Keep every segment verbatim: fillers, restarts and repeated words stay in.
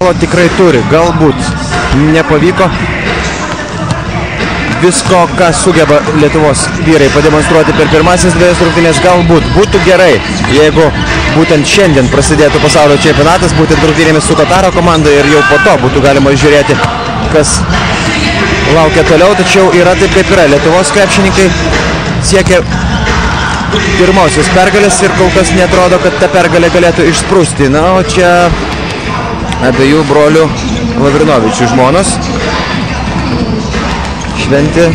Tikrai turi, galbūt nepavyko visko, ką sugeba Lietuvos vyrai pademonstruoti per pirmasis dviejas rungtynės. Galbūt būtų gerai, jeigu būtent šiandien prasidėtų pasaulio čempionatas, būtent rungtynėmis su Qataro komanda ir jau po to būtų galima žiūrėti, kas laukia toliau. Tačiau yra taip, kaip yra. Lietuvos krepšininkai siekia pirmosios pergalės ir kol kas netrodo, kad ta pergalė galėtų išsprūsti. Na, o čia abiejų brolių Lavrinovičių žmonos šventė,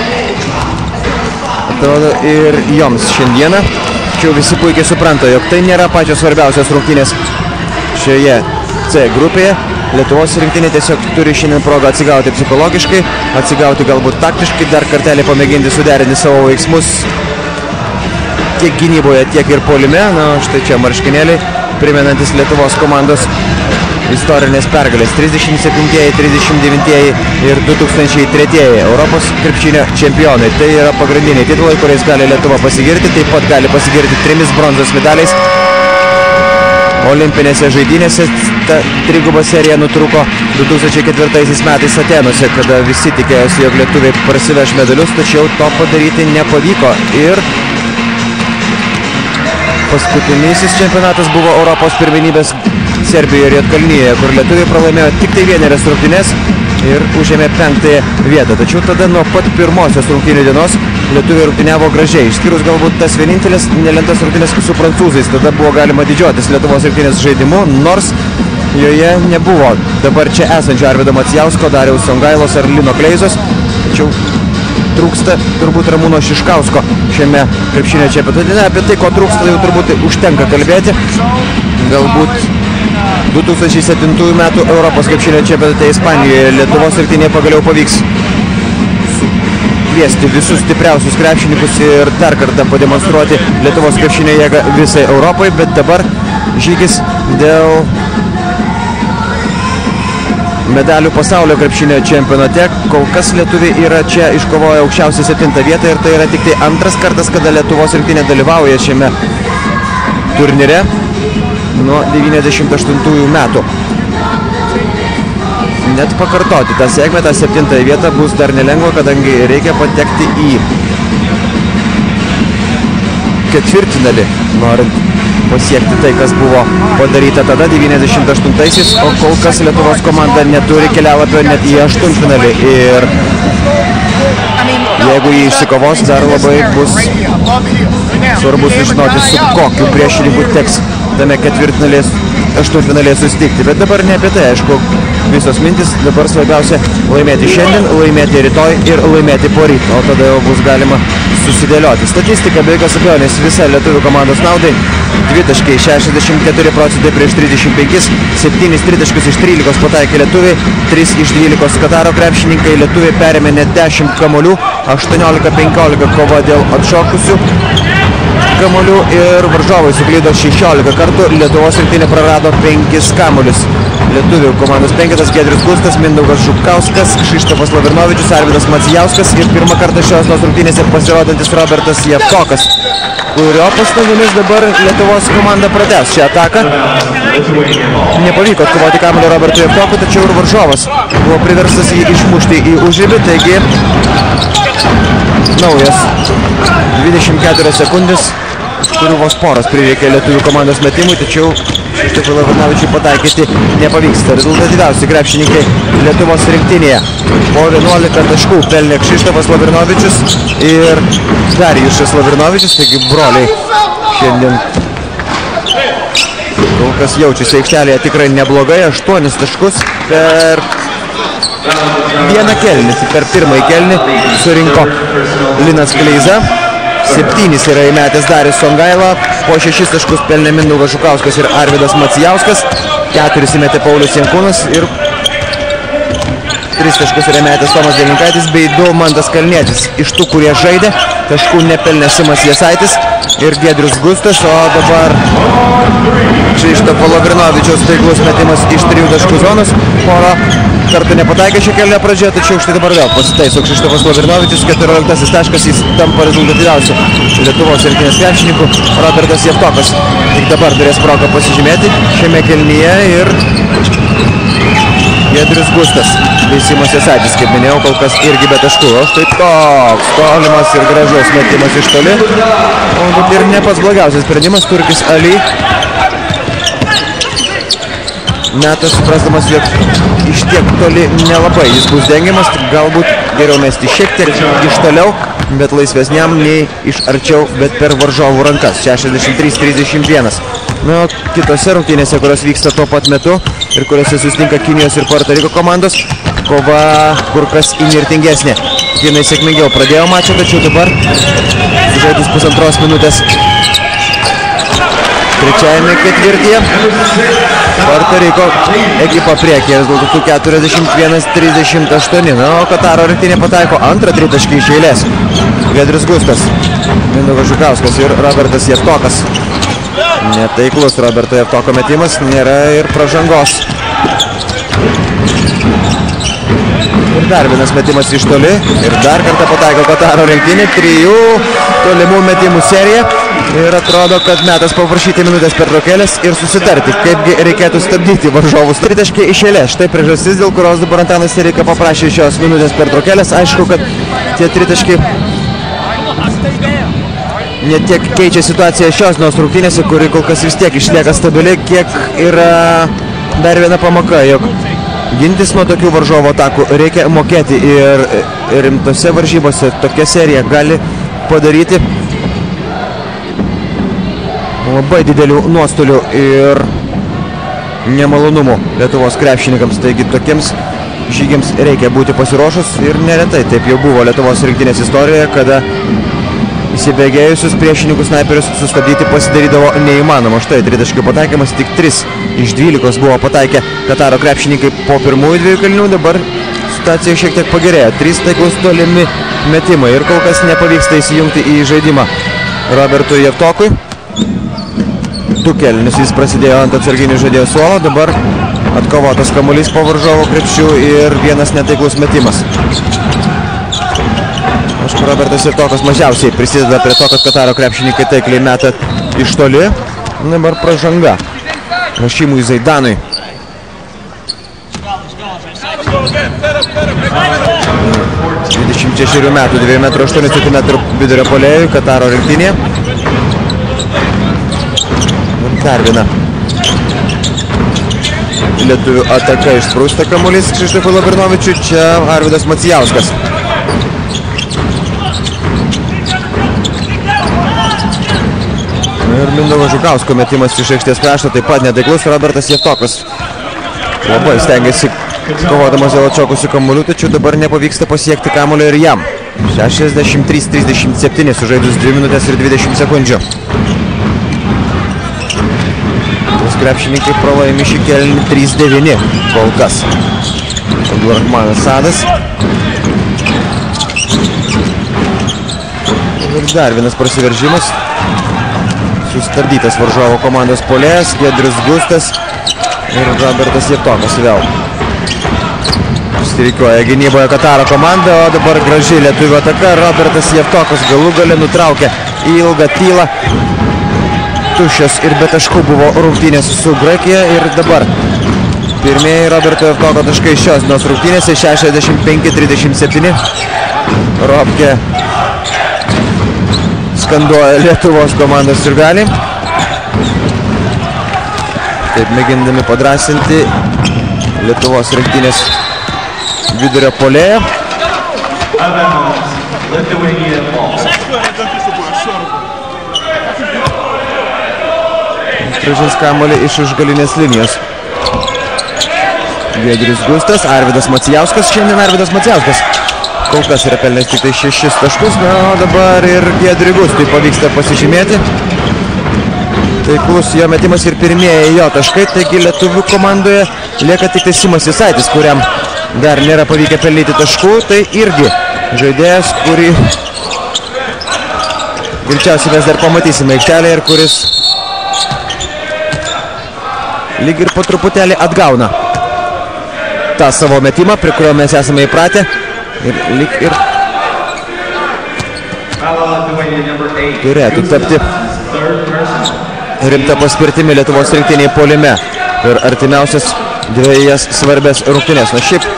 atrodo, ir joms šiandieną. Tačiau visi puikiai supranta, jog tai nėra pačios svarbiausios rungtynės šioje C grupėje. Lietuvos rinktinė tiesiog turi šiandien progą atsigauti psichologiškai, atsigauti galbūt taktiškai, dar kartelį pamėginti suderinti savo veiksmus tiek gynyboje, tiek ir puolime. Na, štai čia marškinėliai, primenantis Lietuvos komandos istorinės pergalės. trisdešimt septintieji, trisdešimt devintieji ir du tūkstančiai tretieji Europos krepšinio čempionai. Tai yra pagrindiniai titulai, kuriais gali Lietuva pasigirti. Taip pat gali pasigirti trimis bronzos medaliais. Olimpinėse žaidynėse ta triguba serija nutrūko du tūkstančiai ketvirtaisiais metais Atenuose, kada visi tikėjosi, jog lietuviai prasiveš medalius, tačiau to padaryti nepavyko. Ir paskutinysis čempionatas buvo Europos pirmenybės Serbijoje ir Juodkalnijoje, kur lietuviai pralaimėjo tik tai vienerias rungtynes ir užėmė penktąją vietą. Tačiau tada nuo pat pirmosios rungtynių dienos lietuviai rungtyniavo gražiai, išskyrus galbūt tas vienintelis nelemtas rungtynės su prancūzais. Tada buvo galima didžiuotis Lietuvos rinktinės žaidimu, nors joje nebuvo dabar čia esančio Arvydo Macijausko, Dariaus Songailos ar Lino Kleizos. Tačiau trūksta turbūt Ramūno Šiškausko šiame krepšinio čempionate. Apie tai, ko trūksta, jau turbūt užtenka kalbėti. Galbūt du tūkstančiai septintųjų metų Europos krepšinio čempionate Ispanijoje Lietuvos rinktinė pagaliau pavyks kviesti visus stipriausius krepšininkus ir dar kartą pademonstruoti Lietuvos krepšinio jėgą visai Europai, bet dabar žygis dėl medalių pasaulio krepšinio čempionate. Kol kas lietuviai yra čia iškovoję aukščiausią septintą vietą ir tai yra tik tai antras kartas, kada Lietuvos rinktinė dalyvauja šiame turnyre nuo devyniasdešimt aštuntųjų metų. Net pakartoti tą sėkmę, tą septintąją vietą bus dar nelengva, kadangi reikia patekti į ketvirtfinalį, norint pasiekti tai, kas buvo padaryta tada devyniasdešimt aštuntaisiais, o kol kas Lietuvos komanda neturi kelialapio net į aštuntfinalį ir jeigu jį išsikovos, dar labai bus svarbu sužinoti, su kokiu priešininku teks tame ketvirtfinalės, aštuntfinalėje susitikti. Bet dabar ne apie tai, aišku, visos mintis. Dabar svarbiausia laimėti šiandien, laimėti rytoj ir laimėti poryt, o tada jau bus galima susidėlioti. Statistika be jokios abejonės visa lietuvių komandos naudai. Dvitaškiai šešiasdešimt keturi procentai prieš trisdešimt penkis, septynis tritaškius iš trylikos pataikė lietuviai, tris iš dvylikos Qataro krepšininkai, lietuviai perėmė net dešimt kamuolių, aštuoniolika penkiolika kova dėl atšokusių kamuolių ir varžovai suklydo šešiolika kartų, Lietuvos rinktinė prarado penkis kamuolius. Lietuvių komandos penketas Giedrius Gustas, Mindaugas Župkauskas, Kšištofas Lavrinovičius, Arvydas Macijauskas ir pirmą kartą šios rungtynėse pasirodantis Robertas Javtokas, kurio pastangomis dabar Lietuvos komanda pratęs šią ataką. Nepavyko atkovoti kamuolio Robertui Javtokui, tačiau ir varžovas buvo priverstas jį išmušti į užribį, taigi naujas dvidešimt keturios sekundės, kurių vos poros prireikė lietuvių komandos metimui, tačiau Kšištofui Lavrinovičiui pataikyti nepavyksta. Rezultatyviausi krepšininkai Lietuvos rinktinėje. Po vienuolika taškų pelnė Kšištofas Lavrinovičius ir Darijušas Lavrinovičius, taigi broliai šiandien kol kas jaučiasi aikštelėje tikrai neblogai. Aštuonis taškus per vieną kelnį, per pirmąjį kelnį surinko Linas Kleiza. Septynis yra įmetęs Darius Songaila, po šešis taškus pelnė Mindaugas Žukauskas ir Arvydas Macijauskas, keturis įmetė Paulius Jankūnas ir tris taškus yra įmetęs Tomas Delinkaitis bei du Mantas Kalnietis. Iš tų, kurie žaidė, taškų nepelnė Simas Jasaitis ir Giedrius Gustas, o dabar Kšištofo Lavrinovičiaus taiklus metimas iš trijų taškų zonos. Pora kartų nepataikė šio kėlinio pradžioje, tačiau štai dabar vėl pasitaiso Kšištofas Lavrinovičius, keturioliktasis taškas, jis tampa rezultatyviausiu Lietuvos rinktinės krepšininku. Robertas Javtokas tik dabar turės progą pasižymėti šiame kėlinyje ir Giedrius Gustas. Veisimas Jasaitis, kaip minėjau, kol kas irgi be taškų. O štai toks tolimas ir gražus metimas iš toli. O ir ne pats blogiausias sprendimas. Turkis Ali. Metas suprasdamas, jog iš tiek toli nelabai jis bus dengiamas, galbūt geriau mesti šiek tiek iš toliau, bet laisvesniam nei iš arčiau, bet per varžovų rankas. šešiasdešimt trys trisdešimt vienas. Na, o kitose rungtynėse, kurios vyksta tuo pat metu ir kuriuose susitinka Kinijos ir Puerto Riko komandos, kova kur kas įnirtingesnė. Kinai sėkmingiau pradėjo mačą, tačiau dabar sužaidus pusantros minutės trečiajame ketvirtyje Puerto Riko ekipa priekį, rezultatų keturiasdešimt vienas trisdešimt aštuoni. Na, o Kataro rinktinė pataiko antrą tritaškį iš eilės. Giedrius Gustas, Mindaugas Žukauskas ir Robertas Jevtokas. Netaiklus Roberto Jevtoko metimas, nėra ir pražangos. Ir dar vienas metimas iš toli ir dar kartą pataiko Kataro rinktinė, trijų tolimų metimų serija. Ir atrodo, kad metas paprašyti minutės pertraukėlės ir susitarti, kaipgi reikėtų stabdyti varžovus. Tritaškiai iš eilės, štai priežastis, dėl kurios dabar Antanas Sereika paprašė šios minutės pertraukėlės. Aišku, kad tie tritaškiai ne tiek keičia situaciją šios dienos rungtynėse, kuri kol kas vis tiek išlieka stabili, kiek yra dar viena pamoka, jog gintis nuo tokių varžovo atakų reikia mokėti ir rimtose varžybose tokia serija gali padaryti labai didelių nuostolių ir nemalonumų Lietuvos krepšininkams. Taigi tokiems žygiams reikia būti pasiruošus ir neretai taip jau buvo Lietuvos rinktinės istorijoje, kada įsibėgėjusius priešininkus snaiperius sustabdyti pasidarydavo neįmanoma. Štai tritaškių pataikymas, tik tris iš dvylikos buvo pataikę Kataro krepšininkai po pirmųjų dviejų kalinių. Dabar situacija šiek tiek pagerėjo. Trys taiklus tolimi metimai ir kol kas nepavyksta įsijungti į žaidimą Robertui Jevtokui. Du kelinius jis prasidėjo ant atsarginių žaidėjų suolo, dabar atkovotas kamuolys po varžovo krepšių ir vienas netaiklus metimas. Aišku, Robertas Jevtokas mažiausiai prisideda prie to, kad Kataro krepšininkai taikliai meta iš toli. Dabar pražanga Rašimui Zaidanui. dvidešimt šešerių metų, dviejų metrų aštuonių centimetrų vidurio puolėjui Kataro rinktinėje. Dar viena lietuvių ataka išsprūsta kamuolys Krzyštofui Lavrinovičiui, čia Arvydas Macijauskas. Ir Mindaugo Žukausko metimas iš aikštės krašto, taip pat netaiklus. Robertas Jevtokas labai stengiasi kovodamas dėl atšokusių kamuolių, tačiau dabar nepavyksta pasiekti kamuolio ir jam. šešiasdešimt trys trisdešimt septyni sužaidus dvi minutės ir dvidešimt sekundžių. Krepšininkai pralaimi šį kėlinį trys devyni kol kas. Abdulrahmanas Sadas. Ir dar vienas prasiveržimas. Sustabdytas varžovo komandos puolėjas Giedrius Gustas ir Robertas Jevtokas vėl. Stirikioja gynyboje Kataro komanda, o dabar graži lietuvių ataka. Robertas Jevtokas galų gale nutraukė ilgą tylą. Tuščios ir be taškų buvo rungtynės su Graikija ir dabar pirmieji Roberto Jevtoko taškai šios dienos rungtynėse šešiasdešimt penki trisdešimt septyni. Robkė skanduoja Lietuvos komandos sirgaliai. Taip mėgindami padrąsinti Lietuvos rinktinės vidurio puolėją. Grąžins kamuolį iš užgalinės linijos. Giedrius Gustas, Arvydas Macijauskas. Šiandien Arvydas Macijauskas kol kas yra pelnęs tik tai šešis taškus. Na, o dabar ir Giedriui Gustui pavyksta pasižymėti. Taiklus jo metimas ir pirmieji jo taškai. Taigi lietuvių komandoje lieka tik tai Simas Jasaitis, kuriam dar nėra pavykę pelnyti taškų. Tai irgi žaidėjas, kurį greičiausiai mes dar pamatysime aikštelėje ir kuris lyg ir po truputėlį atgauna tą savo metimą, prie kurio mes esame įpratę. Ir lyg ir turėtų tapti rimta paspirtimi Lietuvos rinktiniai puolime per artimiausias dviejas svarbės rungtynės. Na šiaip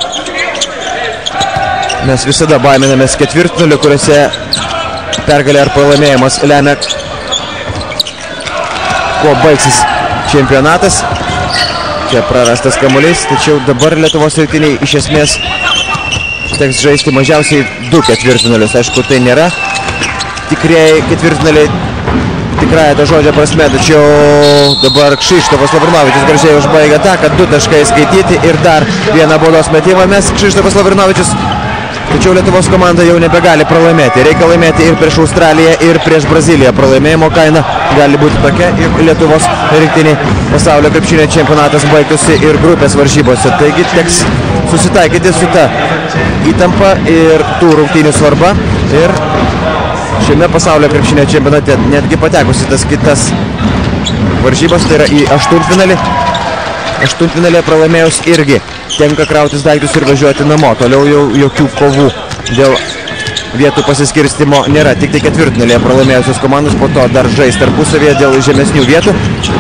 mes visada baiminamės ketvirtfinalių, kuriuose pergalė ar pralaimėjimas lemia, kuo baigsis čempionatas. Čia prarastas kamuolys, tačiau dabar Lietuvos rinktinei iš esmės teks žaisti mažiausiai du ketvirtfinalius. Aišku, tai nėra tikrieji ketvirtfinaliai tikrąją to žodžio prasme, tačiau dabar Krzyštofas Lavrinovičius gražiai užbaigia ataką, du taškai skaityti ir dar vieną baudos metimą mes Krzyštofas Lavrinovičius. Tačiau Lietuvos komanda jau nebegali pralaimėti. Reikia laimėti ir prieš Australiją, ir prieš Braziliją. Pralaimėjimo kaina gali būti tokia, jog Lietuvos rinktiniai pasaulio krepšinio čempionatas baigtųsi ir grupės varžybose. Taigi teks susitaikyti su ta įtampa ir tų rungtynių svarba. Ir šiame pasaulio krepšinio čempionate netgi patekusi tas kitas varžybos, tai yra į aštuntfinalį. Aštuntfinalį pralaimėjus irgi tenka krautis daiktus ir važiuoti namo. Toliau jau jokių kovų dėl vietų pasiskirstimo nėra. Tik tai ketvirtfinalėje pralaimėjusios komandos po to dar žais tarpusavėje dėl žemesnių vietų.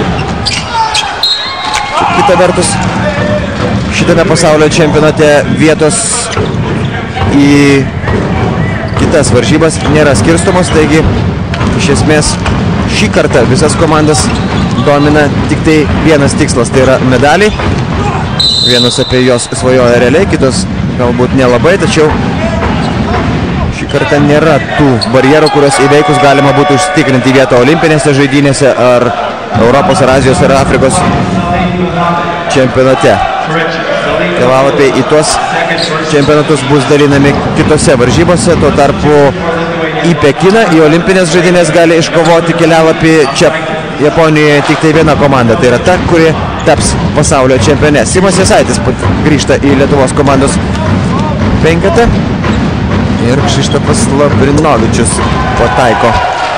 Kita vertus, šitame pasaulio čempionate vietos į kitas varžybas nėra skirstomos, taigi iš esmės šį kartą visas komandas domina tik tai vienas tikslas, tai yra medaliai. Vienas apie jos svajoja realiai, kitos galbūt nelabai, tačiau šį kartą nėra tų barjerų, kurios įveikus galima būtų užtikrinti vietą olimpinėse žaidynėse ar Europos, ar Azijos, ar Afrikos čempionate. Kelialapiai į tuos čempionatus bus dalinami kitose varžybose, tuo tarpu į Pekiną, į olimpinės žaidynės gali iškovoti kelialapį čia Japonijoje tik tai viena komanda, tai yra ta, kuri taps pasaulio čempione. Simas Jasaitis grįžta į Lietuvos komandos penketą ir Krzyštofas Lavrinovičius pataiko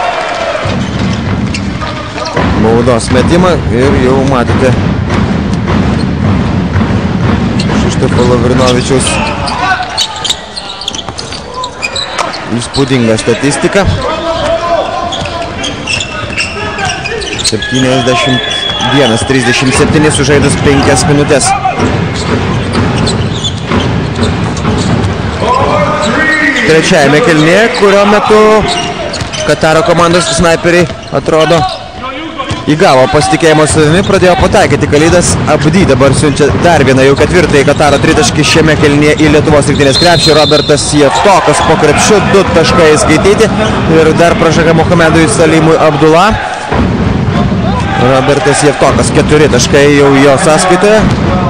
baudos metimą ir jau matote Krzyštofo Lavrinovičiaus įspūdingą statistiką. septyniasdešimt vienas trisdešimt septyni sužaidus penkias minutės. Trečiajame kėlinyje, kurio metu Kataro komandos snaiperiai atrodo įgavo pasitikėjimo savimi, pradėjo pataikyti. Kalidas Abdi dabar siunčia dar vieną jau ketvirtąjį Kataro tritaškį šiame kėlinyje į Lietuvos rinktinės krepšį. Robertas Jevtokas po krepšiu, du taškai skaityti ir dar pražanga Mohamedui Salimui Abdullah. Robertas Jevtokas, keturi taškai jau jo sąskaitoje.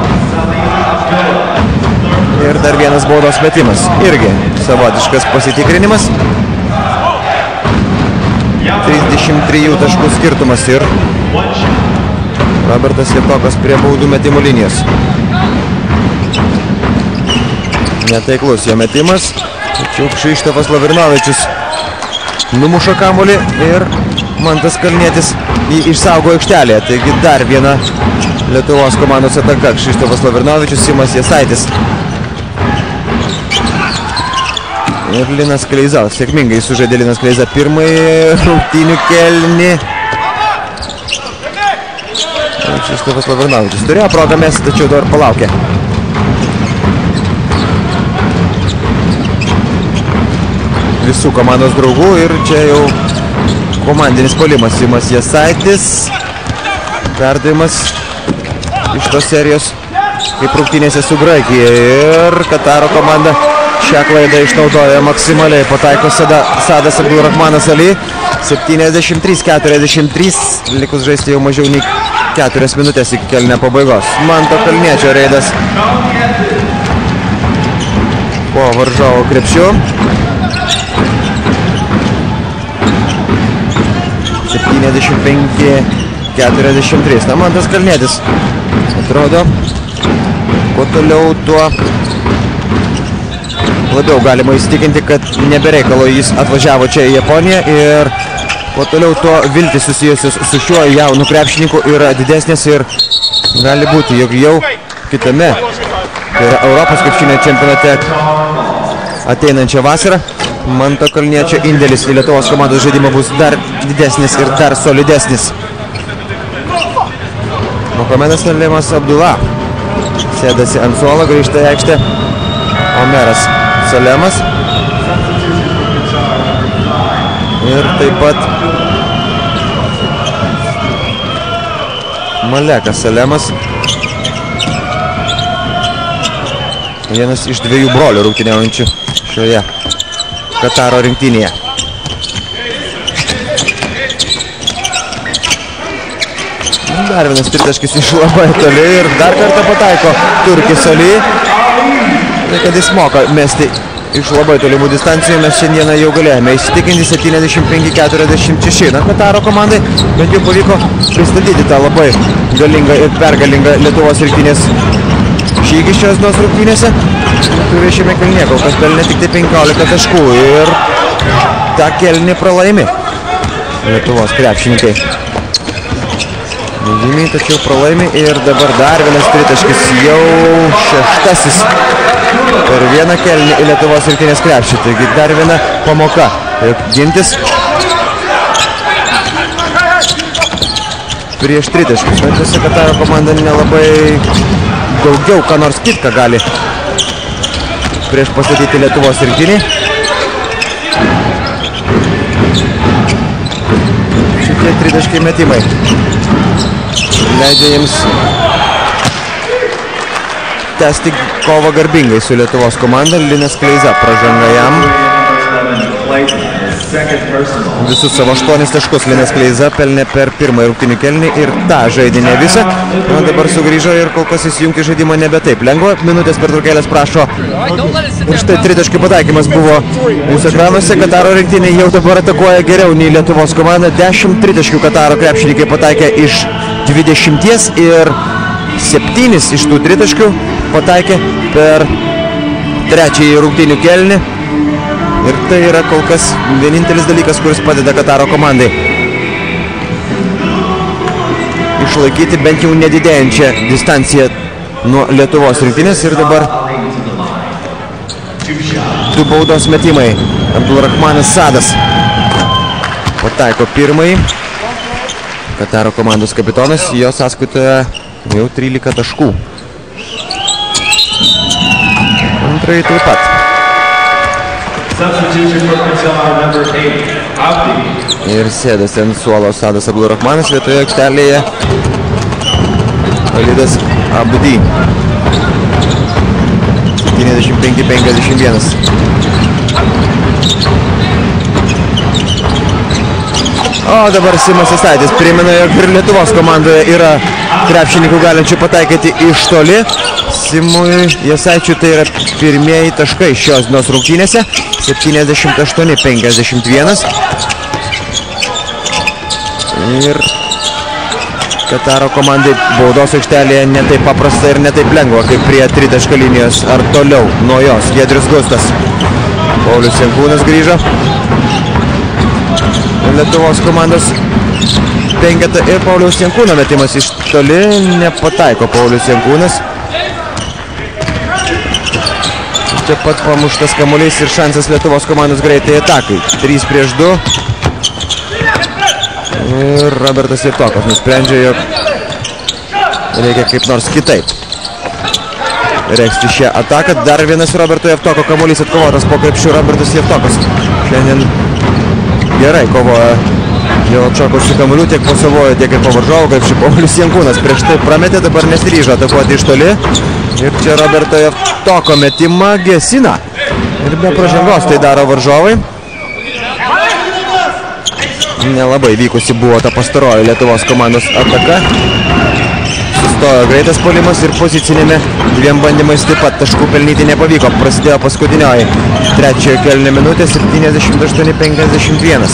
Ir dar vienas baudos metimas. Irgi savotiškas pasitikrinimas. trisdešimt trijų taškų skirtumas ir Robertas Jevtokas prie baudų metimų linijos. Netaiklus jo metimas. Tačiau Krzyštofas Lavrinovičius numuša kamuolį ir Mantas Kalnietis jį išsaugo aikštelėje. Taigi dar viena Lietuvos komandos ataka. Krzyštofas Lavrinovičius, Simas Jasaitis. Ir Linas Kleiza. Sėkmingai sužaidė Linas Kleiza pirmąjį rungtynių kėlinį. Krzyštofas Lavrinovičius turėjo progą mesti, tačiau dar palaukė. Visų komandos draugų ir čia jau komandinis puolimas. Simas Jasaitis. Perdavimas iš tos serijos kaip rungtynėse su Graikija. Ir Kataro komanda šią klaidą išnaudoja maksimaliai. Pataiko Sada, Sadas Abdulrahmanas Ali. septyniasdešimt trys keturiasdešimt trys. Likus žaisti jau mažiau nei keturias minutės iki kėlinio pabaigos. Manto Kalniečio reidas po varžovo krepšiu. septyniasdešimt penki keturiasdešimt trys. Na, Mantas Kalnietis atrodo, kuo toliau, tuo labiau galima įsitikinti, kad nebereikalo jis atvažiavo čia į Japoniją ir kuo toliau, tuo viltis susijusius su šiuo jaunu krepšininku yra didesnės ir gali būti, jog jau kitame, tai yra Europos krepšinio čempionate ateinančią vasarą, Manto Kalniečio indėlis į Lietuvos komandos žaidimą bus dar didesnis ir dar solidesnis. Mohamedas Salimas Abdullah Sėdasi ant suolo, grįžta į aikštę Omeras Salemas. Ir taip pat Malekas Salemas. Vienas iš dviejų brolių rungtyniaujančių šioje Kataro rinktinėje. Dar vienas tritaškis iš labai toli ir dar kartą pataiko Turkis Ali. Tai kad jis moka mesti iš labai tolimų distancijų, mes šiandieną jau galėjome įsitikinti septyniasdešimt penki keturiasdešimt šeši. Na, Kataro komandai bent jau pavyko pristatyti tą labai galingą ir pergalingą Lietuvos rinktinės žygį šios dienos rungtynėse. Lietuviai šiame kėlinyje kol kas pelnė tik tai penkiolika taškų ir tą kėlinį pralaimi Lietuvos krepšininkai. Žymiai, tačiau pralaimi ir dabar dar vienas tritaškis, jau šeštasis per vieną kėlinį į Lietuvos rinktinės krepšį. Taigi dar viena pamoka, kaip gintis prieš tritaškius. Bet tiesa, Kataro komanda nelabai daugiau ką nors kitką gali prieš pastatyti Lietuvos rinktinį. Šitie tritaškiai metimai leidžia jiems tęsti kovą garbingai su Lietuvos komanda. Linas Kleiza pražanga jam. Visus savo aštuonis taškus Linas Kleiza pelnė per pirmąjį rungtynių kėlinį ir tą žaidinę visą. O dabar sugrįžo ir kol kas įsijungti žaidimą nebe taip lengva. Minutės pertraukėlės prašo. Ir štai tritaškių pataikymas buvo mūsų ekranuose. Kataro rinktinė jau dabar atakuoja geriau nei Lietuvos komanda. dešimt tritaškių Kataro krepšininkai pataikė iš dvidešimties ir septynis iš tų tritaškių pataikė per trečiąjį rungtynių kėlinį. Ir tai yra kol kas vienintelis dalykas, kuris padeda Kataro komandai išlaikyti bent jau nedidėjančią distanciją nuo Lietuvos rinktinės. Ir dabar du baudos metimai. Abdulrahmanas Sadas pataiko pirmąjį. Kataro komandos kapitonas, jo sąskaitoje jau trylika taškų. Antrąjį taip pat. Ir sėdasi ant suolo Sadas Abdulrahmanas, vietoje aikštelėje Alidas Abdi. septyniasdešimt penki penkiasdešimt vienas. O dabar Simas Jasaitis primena, jog ir Lietuvos komandoje yra krepšininkų galinčių pataikyti iš toli. Simui Jasaičiui tai yra pirmieji taškai šios dienos rungtynėse. septyniasdešimt aštuoni penkiasdešimt vienas. Ir Kataro komandai baudos aikštelėje ne taip paprasta ir ne taip lengva, kaip prie tritaškio linijos ar toliau nuo jos. Giedrius Gustas. Paulius Jankūnas grįžo. Lietuvos komandos penketą ir Pauliaus Jankūno metimas iš toli nepataiko Paulius Jankūnas. Čia pat pamuštas kamuolys ir šansas Lietuvos komandos greitai atakai. trys prieš du. Ir Robertas Jevtokas nusprendžia, jog reikia kaip nors kitaip regzti šią ataką. Dar vienas Roberto Jevtoko kamuolys atkovotas po krepšių. Robertas Jevtokas šiandien gerai kovoja dėl atšokusių kamuolių tiek po savojo, tiek ir po varžovų krepšių. Paulius Jankūnas prieš tai prametė, dabar nesiryžo atakuoti iš toli. Ir čia Roberto Jevtoko metimą gesina. Ir be pražangos tai daro varžovai. Nelabai vykusi buvo ta pastaroji Lietuvos komandos ataka. Sustojo greitas puolimas ir pozicinėme dviem bandymais taip pat taškų pelnyti nepavyko. Prasidėjo paskutinioji trečiojo kėlinio minutė, septyniasdešimt aštuoni penkiasdešimt vienas.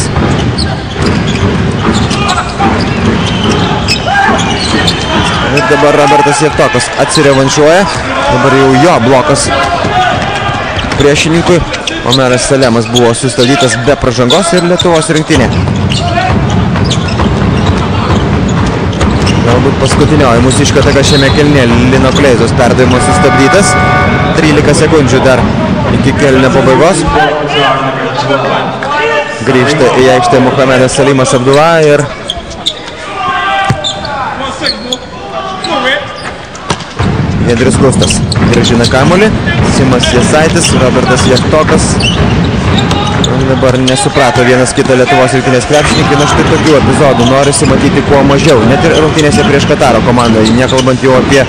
Ir dabar Robertas Jevtokas atsirevanšuoja. Dabar jau jo blokas priešininkui. Omeras Salemas buvo sustabdytas be pražangos ir Lietuvos rinktinė. Galbūt paskutinioji mūsiška ataka šiame kėlinyje. Lino Kleizos perdavimas sustabdytas. trylika sekundžių dar iki kėlinio pabaigos. Grįžta į aikštę Muhamedas Salimas Abdullah ir Giedrius Gustas grąžina kamuolį. Simas Jasaitis, Robertas Jachtokas. Dabar nesuprato vienas kitą Lietuvos rinktinės krepšininkai. Na štai tokių epizodų norisi matyti kuo mažiau. Net ir rungtynėse prieš Kataro komandą. Nekalbant jau apie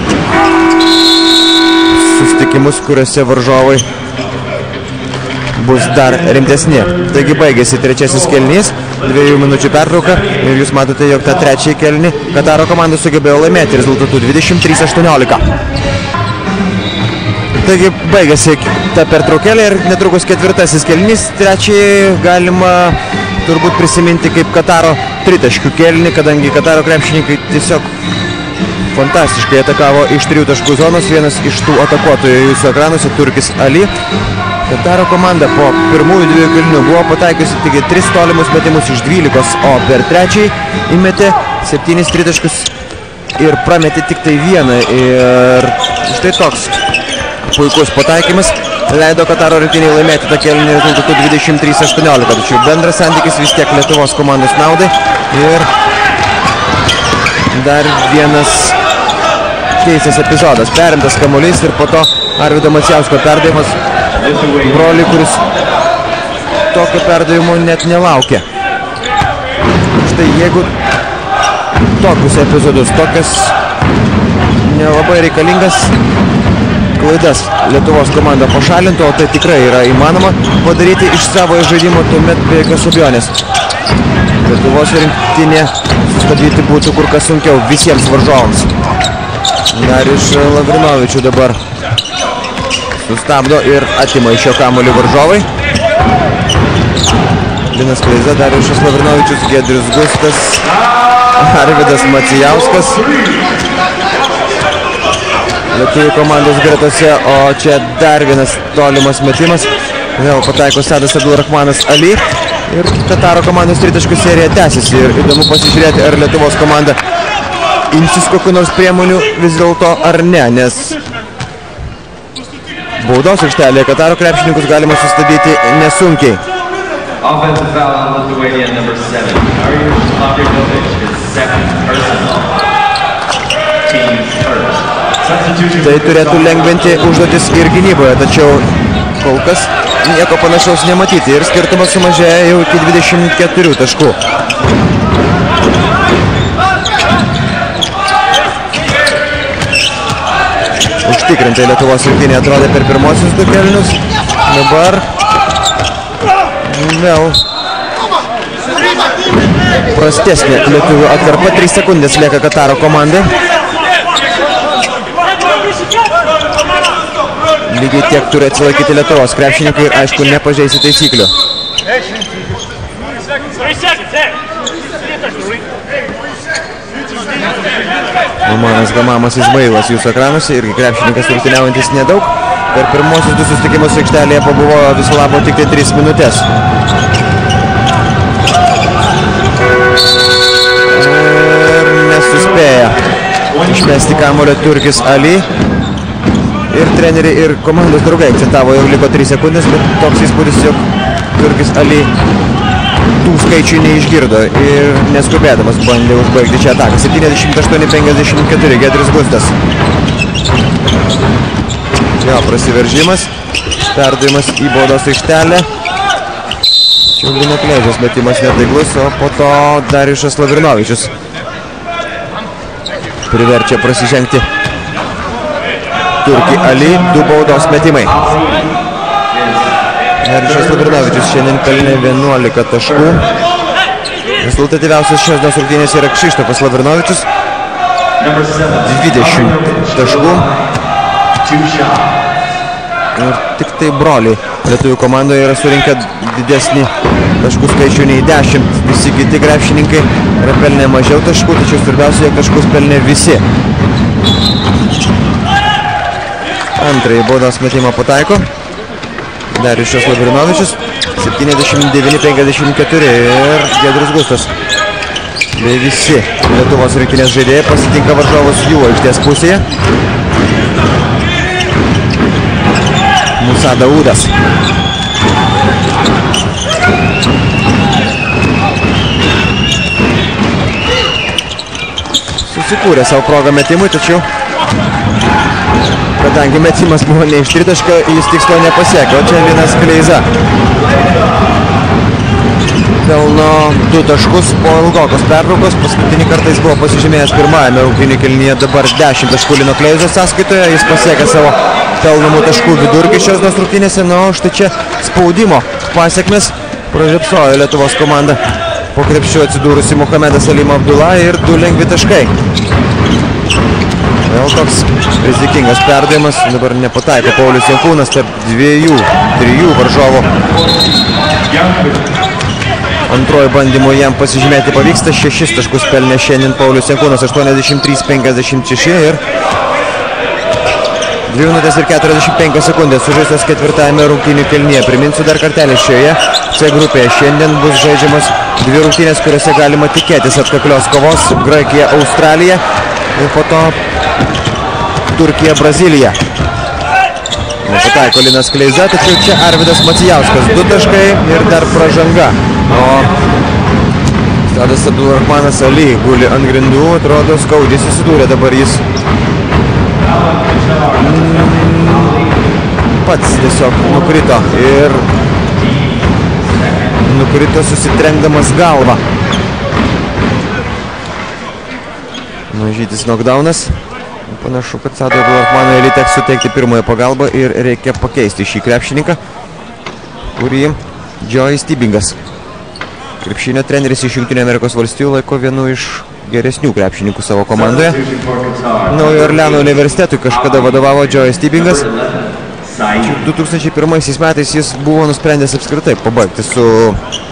susitikimus, kuriuose varžovai bus dar rimtesni. Taigi baigėsi trečiasis kėlinys, dviejų minučių pertrauka ir jūs matote, jog tą trečiąjį kėlinį Kataro komanda sugebėjo laimėti rezultatu dvidešimt trys aštuoniolika. Taigi baigėsi ta pertraukėlė ir netrukus ketvirtasis kėlinys. Trečiąjį galima turbūt prisiminti kaip Kataro tritaškių kėlinį, kadangi Kataro krepšininkai tiesiog fantastiškai atakavo iš trijų taškų zonos. Vienas iš tų atakuotojų jūsų ekranuose, Turkis Ali. Kataro komanda po pirmųjų dviejų kėlinių buvo pataikiusi tik tris tolimus metimus iš dvylikos, o per trečiąjį įmetė septynis tritaškius ir prametė tik tai vieną. Ir štai toks puikus pataikymas leido Kataro rinktinei laimėti tą kėlinį rezultatu dvidešimt trys aštuoniolika. Tačiau bendras santykis vis tiek Lietuvos komandos naudai. Ir dar vienas keistas epizodas. Perimtas kamuolys ir po to Arvydo Macijausko perdavimas broliui, kuris tokio perdavimo net nelaukia. Štai jeigu tokius epizodus, tokias nelabai reikalingas klaidas Lietuvos komanda pašalintų, o tai tikrai yra įmanoma padaryti iš savo žaidimo, tuomet be jokios abejonės Lietuvos rinktinė sustabdyti būtų kur kas sunkiau visiems varžovams. Dar iš Lavrinovičių dabar sustabdo ir atima iš šio kamuolį varžovai. Linas Kleiza, Dariušas Lavrinovičius, Giedrius Gustas, Arvydas Macijauskas. Lietuvių komandos gretose, o čia dar vienas tolimas metimas. Vėl pataiko Sadas Abdulrahmanas Ali. Ir Kataro komandos tritaškų serija tęsiasi. Ir įdomu pasižiūrėti, ar Lietuvos komanda imsis kokių nors priemonių vis dėlto ar ne, nes baudos aikštelėje Kataro krepšininkus galima sustabdyti nesunkiai. Offensive foul on Lithuanian number seven. Arius Lavrinovic is second personal. Team first. Tai turėtų lengvinti užduotis ir gynyboje, tačiau kol kas nieko panašaus nematyti ir skirtumas sumažėja jau iki dvidešimt keturių taškų. Užtikrintai Lietuvos rinktinė atrodė per pirmosius du kėlinius. Dabar vėl prastesnė lietuvių atkarpa. trys sekundės lieka Kataro komandai. Lygiai tiek turi atsilaikyti Lietuvos krepšininkai ir aišku nepažeisi taisyklių. Romanas Gamamas Izmailas jūsų ekranuose, irgi krepšininkas rungtyniaujantis nedaug. Per pirmosius du susitikimus aikštelėje pabuvo viso labo tik tai tris minutės. Ir nesuspėja išmesti kamuolio Turkis Ali. Ir treneriai, ir komandos draugai akcentavo, jau liko trys sekundės, bet toks įspūdis, jog Turkis Ali tų skaičių neišgirdo ir neskubėdamas bandė užbaigti šią ataką. septyniasdešimt aštuoni penkiasdešimt keturi, Giedrius Gustas. Jo, prasiveržimas, perdavimas į baudos aikštelę. Čiaulino Kležės metimas netaiklus, o po to Dariušas Lavrinovičius priverčia prasižengti Turkį Ali, du baudos metimai. Dariušas Lavrinovičius šiandien pelnė vienuolika taškų. Rezultatyviausias šios dienos rungtynės yra Kšištofas Lavrinovičius. dvidešimt taškų. Ir tik tai broliai lietuvių komandoje yra surinkę didesnį taškų skaičių nei dešimt. Visi kiti krepšininkai yra pelnę mažiau taškų, tačiau svarbiausia, jog taškus pelnė visi. Antrąjį baudos metimą pataiko Dariušas Lavrinovičius. septyniasdešimt devyni penkiasdešimt keturi ir Giedrius Gustas. Bei visi Lietuvos rinktinės žaidėjai pasitinka varžovus jų aikštės pusėje. Musa Daudas. susikūrė savo progą metimui, tačiau kadangi metimas buvo ne iš tritaškio, jis tikslo nepasiekė, o čia Linas Kleiza pelno du taškus po ilgokos pertraukos. Paskutinį kartą jis buvo pasižymėjęs pirmajame rungtynių kėlinyje, dabar dešimt taškų Lino Kleizos sąskaitoje. Jis pasiekė savo pelnomų taškų vidurkį šios dienos rungtynėse. Na, o štai čia spaudimo pasiekmes pražiopsojo Lietuvos komanda. Po krepšiu atsidūrusi Muhamedas Alim Abdullah ir du lengvi taškai. Vėl toks rizikingas perdavimas. Dabar nepataiko Paulius Jankūnas tarp dviejų, trijų varžovų. Antroji bandymo jam pasižymėti pavyksta. Šešis taškus pelnė šiandien Paulius Jankūnas, aštuoniasdešimt trys penkiasdešimt šeši ir dvi minutės ir keturiasdešimt penkios sekundės sužaistos ketvirtajame rungtynių kėlinyje. Priminsiu dar kartelį, šioje C grupėje šiandien bus žaidžiamas dvi rungtynės, kuriuose galima tikėtis atkaklios kovos. Graikija, Australija ir po to Turkija, Brazilija. Nepataiko Linas Kleiza, tačiau čia Arvydas Macijauskas. Du taškai ir dar pražanga. O Tadas Abdulrahmanas Ali guli ant grindų, atrodo skaudžiai susidūrė dabar jis. Pats tiesiog nukrito ir nukrito susitrenkdamas galvą. Mažytis knockdownas. Panašu, kad Tadui Abdulrahmanui Ali teks suteikti pirmąją pagalbą ir reikia pakeisti šį krepšininką, kurį Joey Stibingas, krepšinio treneris iš Jungtinių Amerikos valstijų, laiko vienu iš geresnių krepšininkų savo komandoje. Naujojo Orleano universitetui kažkada vadovavo Joey Stibingas. du tūkstančiai pirmaisiais metais jis buvo nusprendęs apskritai pabaigti su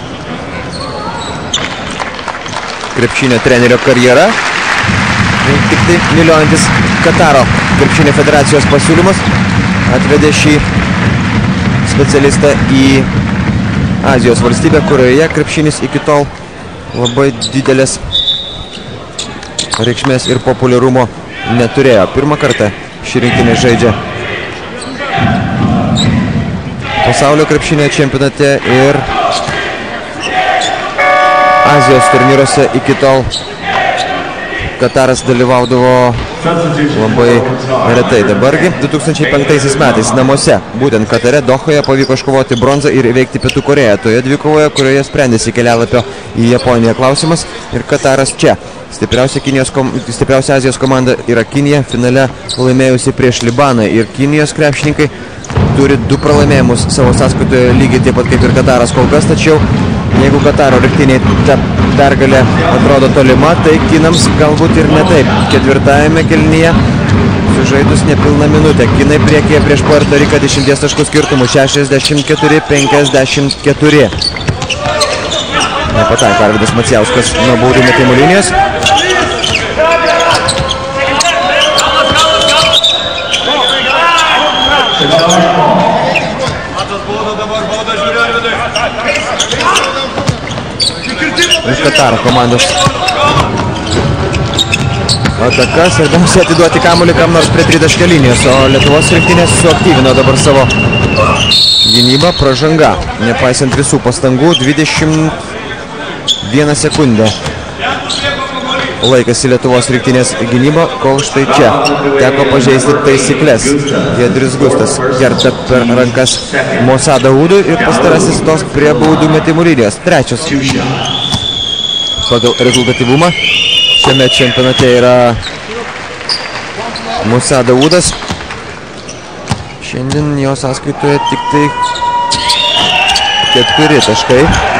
krepšinio trenerio karjera. Tik tai viliojantis Kataro krepšinio federacijos pasiūlymas atvedė šį specialistą į Azijos valstybę, kurioje krepšinis iki tol labai didelės reikšmės ir populiarumo neturėjo. Pirmą kartą šį rinktinį žaidžia pasaulio krepšinio čempionate ir Azijos turnyruose iki tol Kataras dalyvaudavo labai retai. Dabargi du tūkstančiai penktaisiais metais namuose, būtent Katare, Dohoje, pavyko iškovoti bronzą ir įveikti Pietų Koreją. Toje dvikovoje, kurioje sprendėsi kelialapio į Japoniją klausimas, ir Kataras čia. Stipriausia, Kinijos, stipriausia Azijos komanda yra Kinija, finale laimėjusi prieš Libaną, ir Kinijos krepšininkai turi du pralaimėjimus savo sąskaitoje, lygiai taip pat kaip ir Kataras kol kas, tačiau jeigu Kataro rinktinei ta pergalė atrodo tolima, tai kinams galbūt ir ne taip. Ketvirtajame kėlinyje sužaidus nepilną minutę. Kinai priekyje prieš Puerto Riką dešimties taškų skirtumų, šešiasdešimt keturi penkiasdešimt keturi. Nepataiko Arvydas Macijauskas nuo baudų metimų linijos. Iš Kataro komandos ataka, svarbiausia atiduoti kamuolį kam nors prie tritaškio linijos, o Lietuvos rinktinės suaktyvino dabar savo gynybą. Pražanga, nepaisant visų pastangų, dvidešimt viena sekundė laikasi Lietuvos rinktinės gynyba, kol štai čia teko pažeisti taisyklės. Giedrius Gustas kerta per rankas Musa Daudui ir pastarasis tos prie baudų metimų linijos. Trečias pagal rezultatyvumą šiame čempionate yra Musa Daudas. Šiandien jo sąskaitoje tik tai keturi taškai.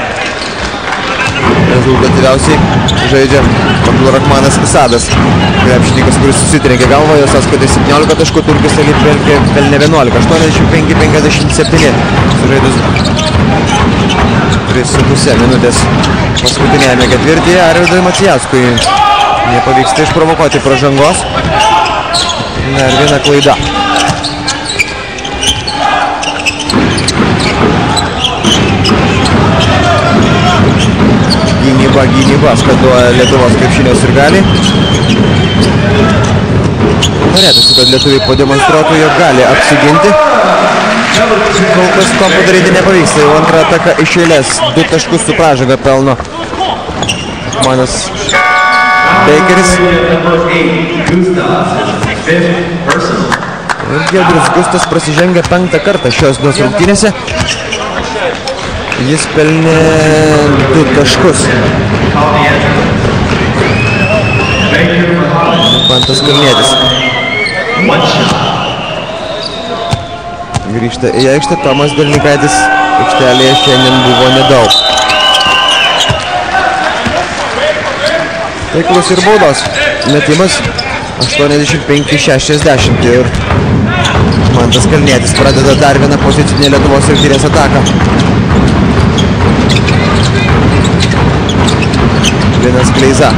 Rezultatyviausiai žaidžia Abdulrahmanas Sadas, krepšininkas, kuris susitrenkė galvą, jo sąskaitoje septyniolika taškų, Turkis Ali pelnė vienuolika, aštuoniasdešimt penki penkiasdešimt septyni. Sužaidus tris su pusė minutės paskutinėjame ketvirtyje, Arvydui Macijauskui nepavyksta išprovokuoti pražangos. Dar viena klaida. Gynyba, gynyba, skanduoja Lietuvos krepšinio sirgaliai. Norėtųsi, kad lietuviai pademonstruotų, jog gali apsiginti. Kol kas to padaryti nepavyksta. Jau antrą ataką iš eilės. Du taškus su pražanga pelno manas Bakeris. Ir Giedrius Gustas prasižengia penktą kartą šios dienos rungtynėse. Jis pelnė du taškus. Mantas Kalnietis. Grįžta į aikštę, Tomas Delnikaitis aikštelėje šiandien buvo nedaug. Taiklus ir baudos. Metimas aštuoniasdešimt penki šešiasdešimt ir Mantas Kalnietis pradeda dar vieną pozicinę Lietuvos rinktinės ataką. Linas Kleiza.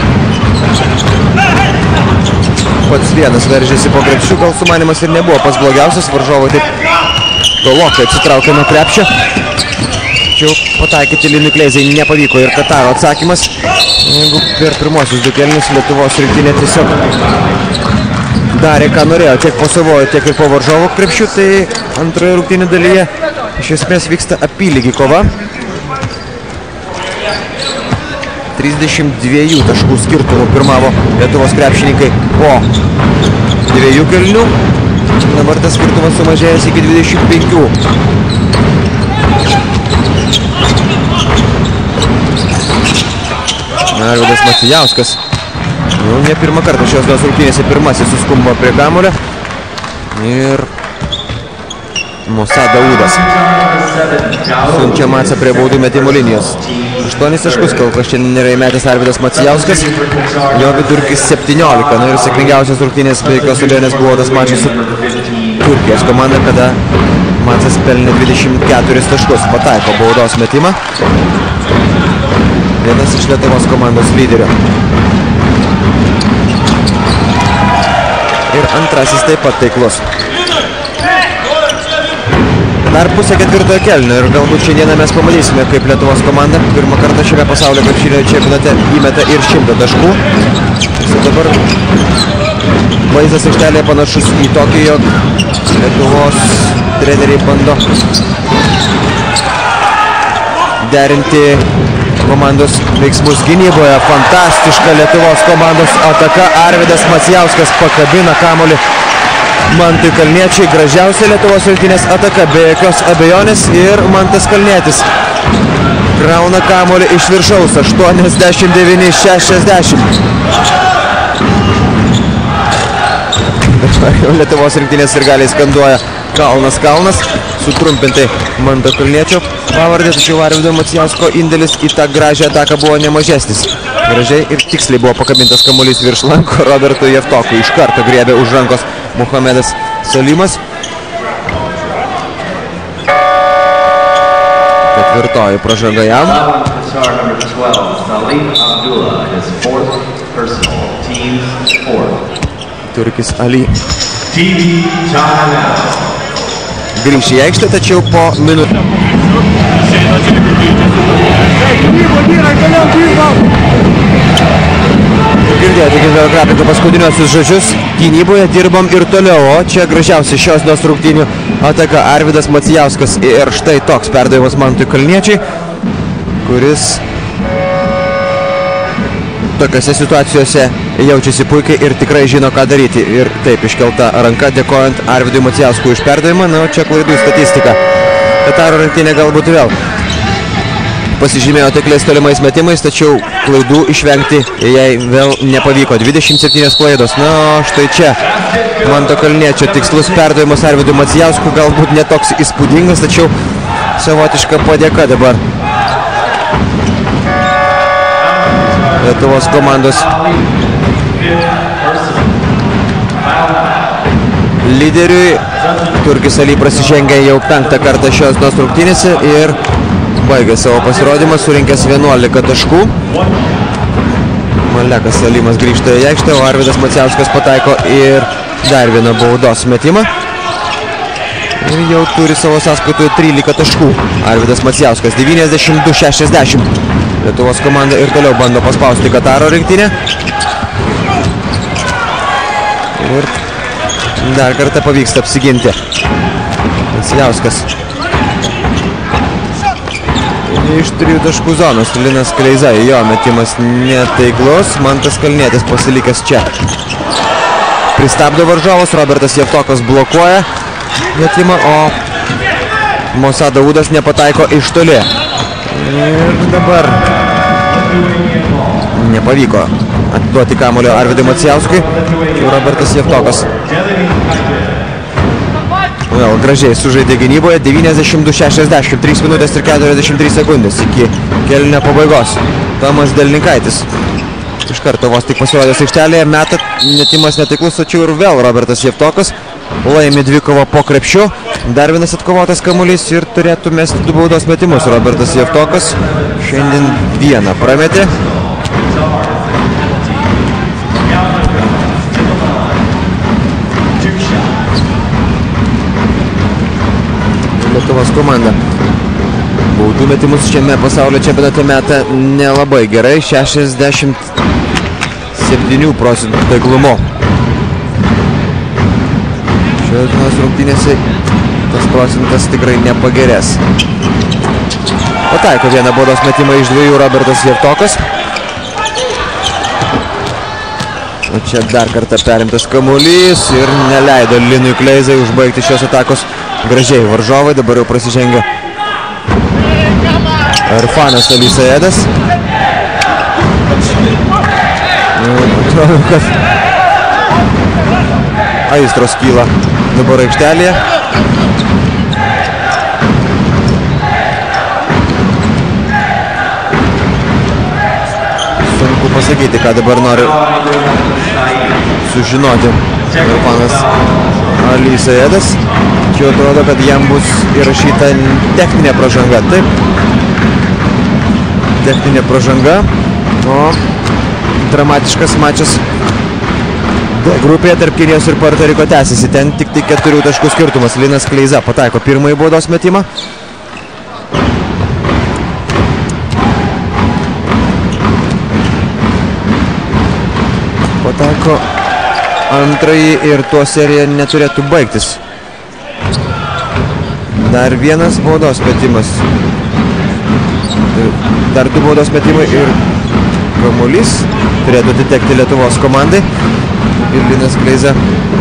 Pats vienas veržėsi po krepšių, gal sumanimas ir nebuvo pats blogiausias, varžovai taip tolokai atsitraukė nuo krepšio. Tačiau pataikyti Linui Kleizai nepavyko ir Kataro atsakymas. Jeigu per pirmosius du kėlinius Lietuvos rinktinė tiesiog darė, ką norėjo, tiek po savojo, tiek ir po varžovo krepšių, tai antroje rungtynių dalyje iš esmės vyksta apylygi kova. trisdešimt dviejų taškų skirtumų pirmavo Lietuvos krepšininkai po dviejų kėlinių. Dabar tas skirtumas sumažėjęs iki dvidešimt penkių. Arvydas Macijauskas. Nu, ne pirmą kartą šios dienos rungtynėse pirmasis suskumbo prie kamuolio. Ir Musa Daudas siunčia Macą prie baudų metimo linijos. aštuonis taškus, kol kas šiandien nėra įmetęs Arvydas Macijauskas. Jo vidurkis septyniolika. Na ir sėkmingiausias rungtynės be jokios abejonės buvo tas mačas su Turkijos komanda, kada Macas pelnė dvidešimt keturis taškus. Pataiko baudos metimą. Vienas iš Lietuvos komandos lyderio. Ir antrasis taip pat taiklus. Dar pusę ketvirtojo kėlinio ir galbūt šiandieną mes pamatysime, kaip Lietuvos komanda pirmą kartą šiame pasaulio krepšinio čempionate įmeta ir šimtą taškų. Ir dabar vaizdas aikštelėje panašus į tokį, jog Lietuvos treneriai bando derinti komandos veiksmus gynyboje. Fantastiška Lietuvos komandos ataka. Arvydas Macijauskas pakabina kamuolį Mantui Kalniečiui. Gražiausia Lietuvos rinktinės ataka be jokios abejonės ir Mantas Kalnietis krauna kamuolį iš viršaus. aštuoniasdešimt devyni šešiasdešimt. Dabar jau Lietuvos rinktinės sirgaliai skanduoja kalnas kalnas. Sutrumpintai Manto Kalniečio pavardė, tačiau Arvydo Macijausko indėlis į tą gražią ataką buvo nemažesnis. Gražiai ir tiksliai buvo pakabintas kamuolys virš lanko Robertui Jevtokui. Iš karto griebė už rankos Muhamedas Salimas. Ketvirtoji pražanga jam. Turkis Ali. Grįš į aikštę, tačiau po minutę. Girdėjote Gintario Krapiko paskutiniosius žodžius. Gynyboje dirbam ir toliau, o čia gražiausia šios dienos rungtynių ataka Arvydas Macijauskas. Ir štai toks perdavimas Mantui Kalniečiui, kuris tokiose situacijose jaučiasi puikiai ir tikrai žino, ką daryti. Ir taip iškelta ranka, dėkojant Arvydui Macijauskui už perdavimą. Na, o čia klaidų statistika. Kataro rinktinė galbūt vėl pasižymėjo taikliais tolimais metimais, tačiau klaidų išvengti jai vėl nepavyko. dvidešimt septynios klaidos. Na, o štai čia Manto Kalniečio tikslus perdavimas Arvydui Macijauskui galbūt netoks įspūdingas, tačiau savotiška padėka dabar Lietuvos komandos lyderiui. Turkis Ali prasižengė jau penktą kartą šios dienos rungtynėse ir baigė savo pasirodymą, surinkęs vienuolika taškų. Malekas Salimas grįžta į aikštę, o Arvydas Macijauskas pataiko ir dar vieną baudos metimą. Ir jau turi savo sąskaitoje trylika taškų. Arvydas Macijauskas devyniasdešimt du šešiasdešimt. Lietuvos komanda ir toliau bando paspausti Kataro rinktinę. Ir dar kartą pavyksta apsiginti. Macijauskas. Iš trijų taškų zonos Linas Kleiza, jo metimas netaiklus, Mantas Kalnietis pasilikęs čia. Pristabdo varžovus, Robertas Jevtokas blokuoja metimą, o Mosa Daudas nepataiko iš toli. Ir dabar nepavyko atiduoti kamuolio Arvidui Macijauskui. Robertas Jevtokas vėl gražiai sužaidė gynyboje. Devyniasdešimt du šešiasdešimt, trys minutės ir keturiasdešimt trys sekundės iki kėlinio pabaigos. Tomas Delninkaitis iš karto vos tik pasirodęs aikštelėje, meta, metimas netaiklus, tačiau ir vėl Robertas Jevtokas laimi dvikovą po krepšiu. Dar vienas atkovotas kamuolys ir turėtų mesti du baudos metimus. Robertas Jevtokas šiandien vieną prametė. Lietuvos komanda baudų metimus šiame pasaulio čempionate meta nelabai gerai, šešiasdešimt septynių procentų taiklumu. Šios dienos rungtynėse tas procentas tikrai nepagerės. Pataiko vieną baudos metimą iš dviejų Robertas Jevtokas. O čia dar kartą perimtas kamuolys ir neleido Linui Kleizai užbaigti šios atakos gražiai. Varžovai dabar jau prasižengia Irfanas Alisajedas. Atrodo, kad aistros kyla dabar aikštelėje. Sunku pasakyti, ką dabar nori sužinoti Irfanas Alisajedas. Čia atrodo, kad jam bus įrašyta techninė pražanga. Taip, techninė pražanga. O dramatiškas mačas D grupėje tarp Kinijos ir Puerto Riko tęsiasi. Ten tik tik keturių taškų skirtumas. Linas Kleiza pataiko pirmąjį baudos metimą. Pataiko antrąjį ir tuo serija neturėtų baigtis. Dar vienas baudos metimas. Dar du baudos metimai ir kamuolys turėtų atitekti Lietuvos komandai. Ir Linas Kleiza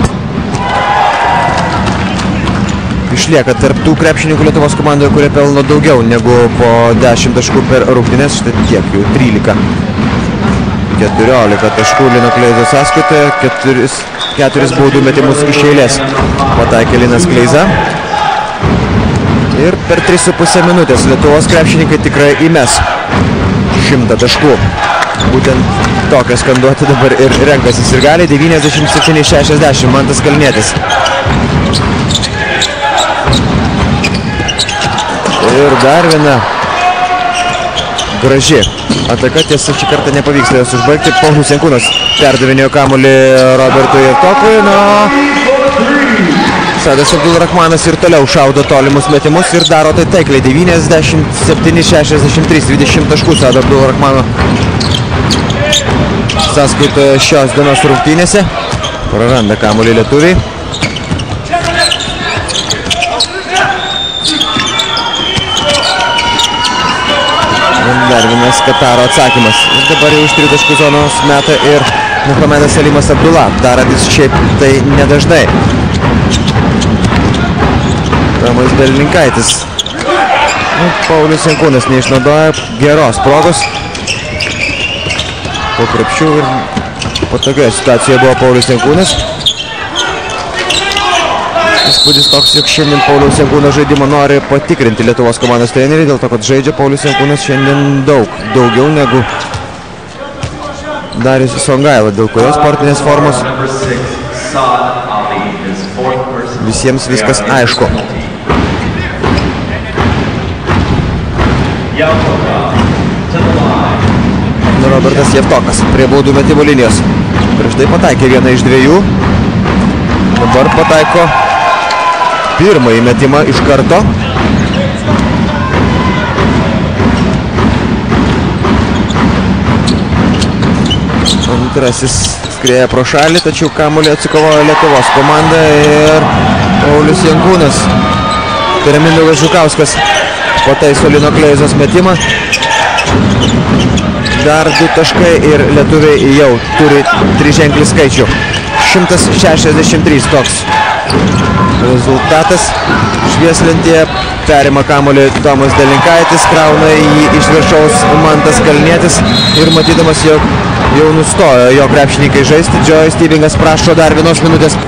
išlieka tarp tų krepšininkų Lietuvos komandoje, kurie pelno daugiau negu po dešimt taškų per rungtynes. Štai tiek, jau trylika. keturiolika taškų Lino Kleizos sąskaitoje, keturis, keturis baudų metimus iš eilės pataikė Linas Kleiza. Ir per tris su pusę minutės Lietuvos krepšininkai tikrai įmes šimtą taškų. Būtent tokią skanduotę dabar ir renkasi sirgaliai. Devyniasdešimt septyni šešiasdešimt, Mantas Kalnietis. Ir dar viena graži ataka, tiesa šį kartą nepavyks jos užbaigti. Paulius Jankūnas perdavinėjo kamuolį Robertui Jevtokui. No. Sadas Abdulrahmanas ir toliau šaudo tolimus metimus ir daro tai taikliai. Devyniasdešimt septyni šešiasdešimt trys, dvidešimt taškų Sado Abdulrahmano sąskaitoje šios dienos rungtynėse. Praranda kamuolį lietuviai. Dar vienas Kataro atsakymas. Ir dabar jau iš trijų taškų zonos meta ir Muhamedas Salimas Abdullah. Darantis šiaip tai nedažnai. Tomas Delninkaitis. Paulius Jankūnas neišnaudoja geros progos. Po krepšių ir patogioje situacijoje buvo Paulius Jankūnas. Įspūdis toks, jog šiandien Pauliaus Jankūno žaidimą nori patikrinti Lietuvos komandos treneriai, dėl to, kad žaidžia Paulius Jankūnas šiandien daug, daugiau negu Darius Songaila, dėl kurios sportinės formos visiems viskas aišku. Robertas Jevtokas prie baudų metimo linijos. Prieš tai pataikė vieną iš dviejų. Dabar pataiko pirmąjį metimą iš karto. Antrasis skrieja pro šalį, tačiau kamuolį atsikovojo Lietuvos komanda ir Paulius Jankūnas. Tai yra Mindaugas Žukauskas pataiso Lino Kleizos metimą. Dar du taškai ir lietuviai jau turi triženklį skaičių. šimtas šešiasdešimt trys toks rezultatas. Švieslentėje perima kamuolį Tomas Delinkaitis, krauna jį iš viršaus Mantas Kalnietis ir matydamas, jog jau nustojo jo krepšininkai žaisti, Joey Stybingas prašo dar vienos minutės.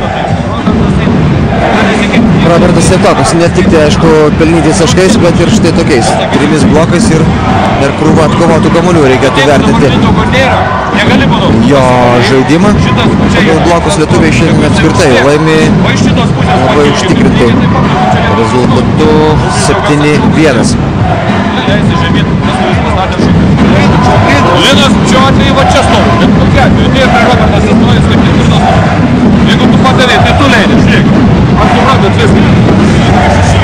Robertas Jatokas ne tik tai, aišku, pelnytis taškais, bet ir štai tokiais trimis blokais ir dar krūvą atkovotų kamuolių reikėtų vertinti jo žaidimą. Pagal blokus lietuviai šiandien apskritai laimi labai užtikrintų rezultatu septyni vienas. Linas šiuo atveju va čia stovi, bet kokia atveju, tai prie Robertas įstojas kaip ketvirtas. Jeigu tu padarė, tai tu leidai, žiūrėk. Ar tu Robertas viską?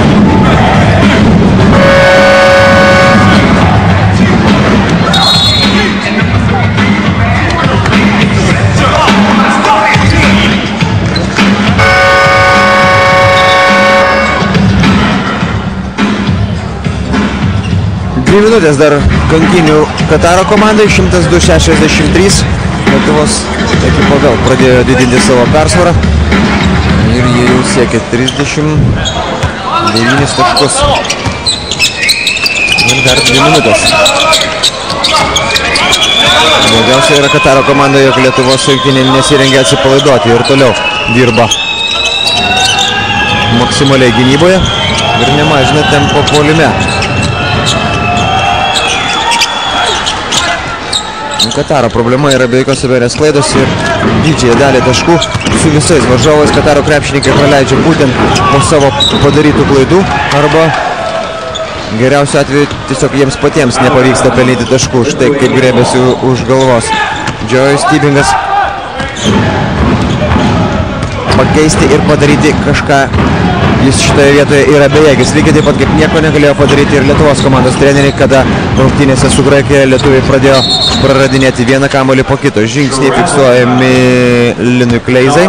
Dvi minutės dar kankinių Kataro komandai, šimtas du šešiasdešimt trys. Lietuvos ekipa vėl pradėjo didinti savo persvarą ir jie jau siekia trisdešimt devynis taškus. Ir dar dvi minutės. Daugiausiai yra Kataro komanda, jog Lietuvos rinktinė nesirengia atsipalaiduoti ir toliau dirba maksimaliai gynyboje ir nemažina tempo puolime. Kataro problema yra be jokios abejonės klaidos ir didžiąją dalį taškų su visais varžovais Kataro krepšininkai praleidžia būtent po savo padarytų klaidų arba geriausiu atveju tiesiog jiems patiems nepavyksta pelnyti taškų, štai kaip grėbėsi už galvos. Joey Stybingas pakeisti ir padaryti kažką. Jis šitoje vietoje yra bejėgis, lygiai taip pat kaip nieko negalėjo padaryti ir Lietuvos komandos treneriai, kada rungtynėse su Graikija lietuviai pradėjo praradinėti vieną kamuolį po kito. Žingsniai fiksuojami Linui Kleizai.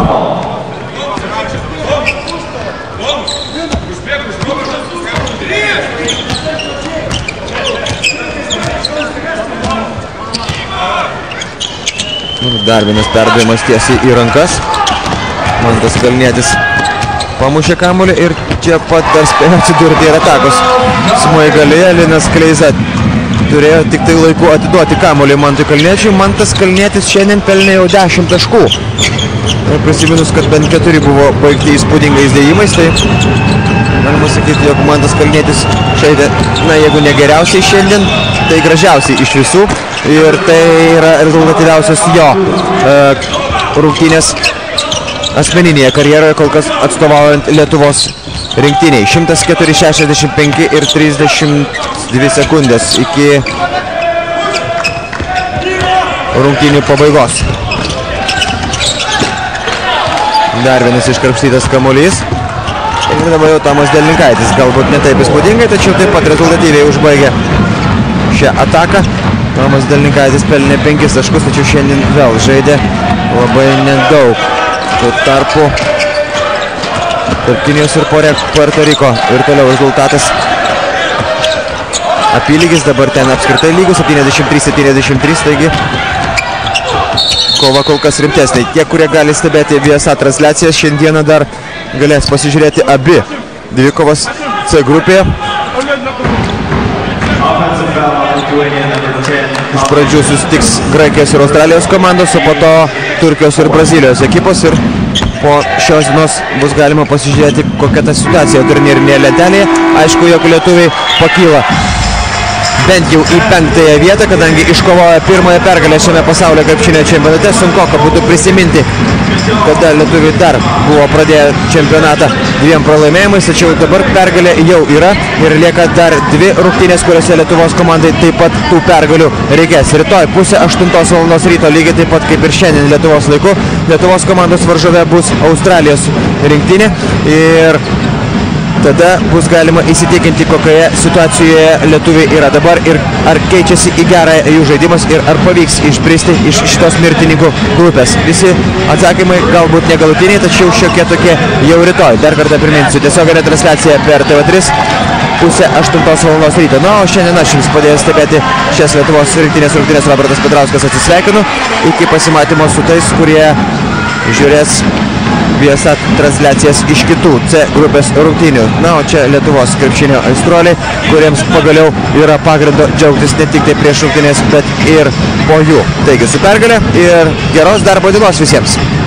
Dar vienas perdavimas tiesiai į rankas. Mantas Kalnietis pamušė kamuolį ir čia pat dar spėjo atsidurti ir atakos smaigalėje. Linas Kleiza turėjo tik tai laiku atiduoti kamuolį Mantui Kalniečiui. Mantas Kalnietis šiandien pelnė jau dešimt taškų. Ir prisiminus, kad bent keturi buvo baigti įspūdingais dėjimais, tai galima sakyti, jog Mantas Kalnietis žaidė, na, jeigu ne geriausiai šiandien, tai gražiausiai iš visų. Ir tai yra rezultatyviausias jo e, rungtynės asmeninėje karjeroje, kol kas atstovaujant Lietuvos rinktiniai. šimtas keturi šešiasdešimt penki ir trisdešimt dvi sekundės iki rungtynių pabaigos. Dar vienas iškarpstytas kamuolys. Ir dabar jau Tomas Delinkaitis. Galbūt ne taip įspūdingai, tačiau taip pat rezultatyviai užbaigė šią ataką. Tomas Delinkaitis pelnė penkis taškus, tačiau šiandien vėl žaidė labai nedaug. Tuo tarpu tarp Kinijos ir Puerto Riko ir toliau rezultatas apylygis, dabar ten apskritai lygus septyniasdešimt trys septyniasdešimt trys, taigi kova kol kas rimtesnė. Tie, kurie gali stebėti Viasat transliacijas, šiandieną dar galės pasižiūrėti abi dvikovas C grupėje. Iš pradžių susitiks Graikijos ir Australijos komandos, o po to Turkijos ir Brazilijos ekipos ir po šios dienos bus galima pasižiūrėti, kokia ta situacija turnyrinėje lentelėje. Aišku, jog lietuviai pakyla bent jau į penktąją vietą, kadangi iškovojo pirmąją pergalę šiame pasaulio krepšinio čempionate. Sunkoka būtų prisiminti, kada lietuviai dar buvo pradėję čempionatą dviem pralaimėjimais, tačiau dabar pergalė jau yra ir lieka dar dvi rungtynės, kuriuose Lietuvos komandai taip pat tų pergalių reikės. Rytoj pusė aštuntos valandos ryto, lygiai taip pat kaip ir šiandien Lietuvos laiku, Lietuvos komandos varžove bus Australijos rinktinė ir tada bus galima įsitikinti, kokioje situacijoje lietuviai yra dabar ir ar keičiasi į gerą jų žaidimas ir ar pavyks išbristi iš šitos mirtininkų grupės. Visi atsakymai galbūt negalutiniai, tačiau šiokie tokie jau rytoj. Dar kartą priminsiu, tiesioginė transliacija per T V trys pusę aštuntos valandos ryto. Na, o šiandien aš jums padėjau stebėti šias Lietuvos rinktinės rungtynės. Robertas Petrauskas atsisveikinu. Iki pasimatymo su tais, kurie žiūrės Viasat transliacijas iš kitų C grupės rungtynių. Na, o čia Lietuvos krepšinio aistruoliai, kuriems pagaliau yra pagrindo džiaugtis ne tik tai prieš rungtynės, bet ir po jų. Taigi, su pergale ir geros darbo dienos visiems.